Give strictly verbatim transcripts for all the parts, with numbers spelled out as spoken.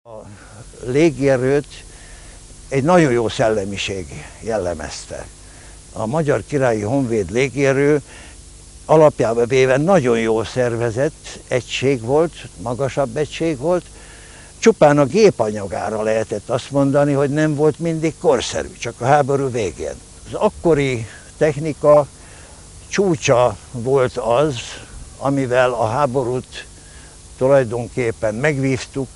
A légierőt egy nagyon jó szellemiség jellemezte. A Magyar Királyi Honvéd légierő alapjában véve nagyon jó szervezett egység volt, magasabb egység volt. Csupán a gépanyagára lehetett azt mondani, hogy nem volt mindig korszerű, csak a háború végén. Az akkori technika csúcsa volt az, amivel a háborút tulajdonképpen megvívtuk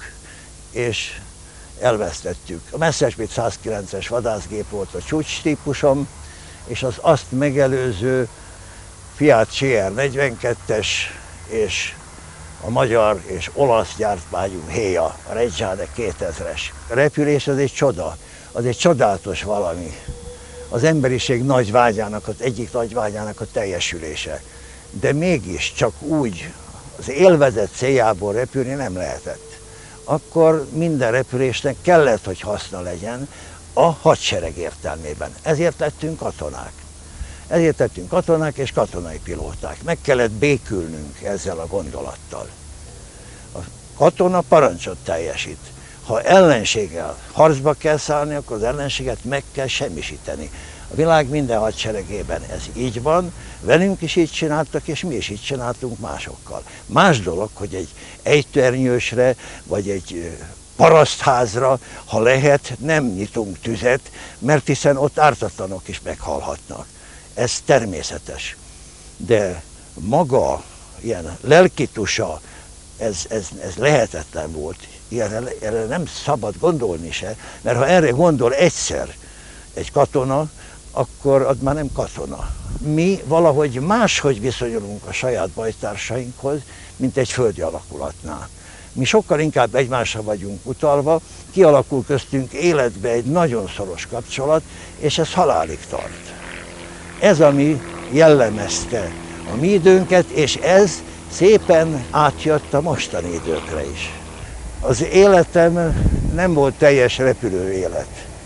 és elvesztettük. A Messerschmitt százkilences vadászgép volt a csúcs típusom, és az azt megelőző Fiat cé er negyvenkettes és a magyar és olasz gyártmányú héja, a Reggiane kétezres. A repülés az egy csoda, az egy csodálatos valami. Az emberiség nagy vágyának, az egyik nagy vágyának a teljesülése. De mégis csak úgy az élvezet céljából repülni nem lehetett. Akkor minden repülésnek kellett, hogy haszna legyen a hadsereg értelmében. Ezért lettünk katonák. Ezért lettünk katonák és katonai pilóták. Meg kellett békülnünk ezzel a gondolattal. A katona parancsot teljesít. Ha ellenséggel harcba kell szállni, akkor az ellenséget meg kell semmisíteni. A világ minden hadseregében ez így van, velünk is így csináltak, és mi is így csináltunk másokkal. Más dolog, hogy egy ejtőernyősre, vagy egy parasztházra, ha lehet, nem nyitunk tüzet, mert hiszen ott ártatlanok is meghalhatnak. Ez természetes. De maga ilyen lelkitusa, ez, ez, ez lehetetlen volt. Ilyenre, erre nem szabad gondolni se, mert ha erre gondol egyszer egy katona, akkor az már nem katona. Mi valahogy máshogy viszonyulunk a saját bajtársainkhoz, mint egy földi alakulatnál. Mi sokkal inkább egymásra vagyunk utalva, kialakul köztünk életbe egy nagyon szoros kapcsolat, és ez halálig tart. Ez, ami jellemezte a mi időnket, és ez szépen átjött a mostani időkre is. Az életem nem volt teljes repülő élet.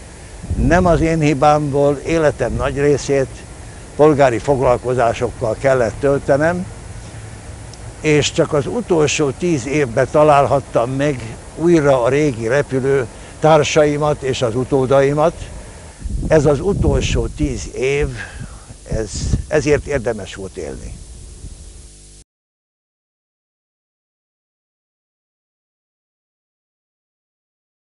Nem az én hibámból, életem nagy részét polgári foglalkozásokkal kellett töltenem, és csak az utolsó tíz évben találhattam meg újra a régi repülő társaimat és az utódaimat. Ez az utolsó tíz év, ez, ezért érdemes volt élni.